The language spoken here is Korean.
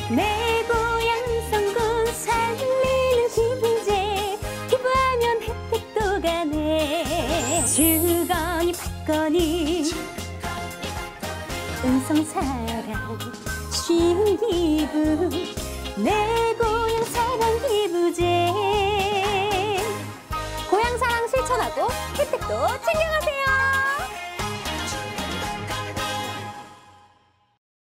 내 고향 성군 살리는 기부제 기부하면 혜택도 가네. 주거니 받거니 음성사랑 쉬운 기부 내 고향 사랑 기부제 고향 사랑 실천하고 혜택도 챙겨가세요.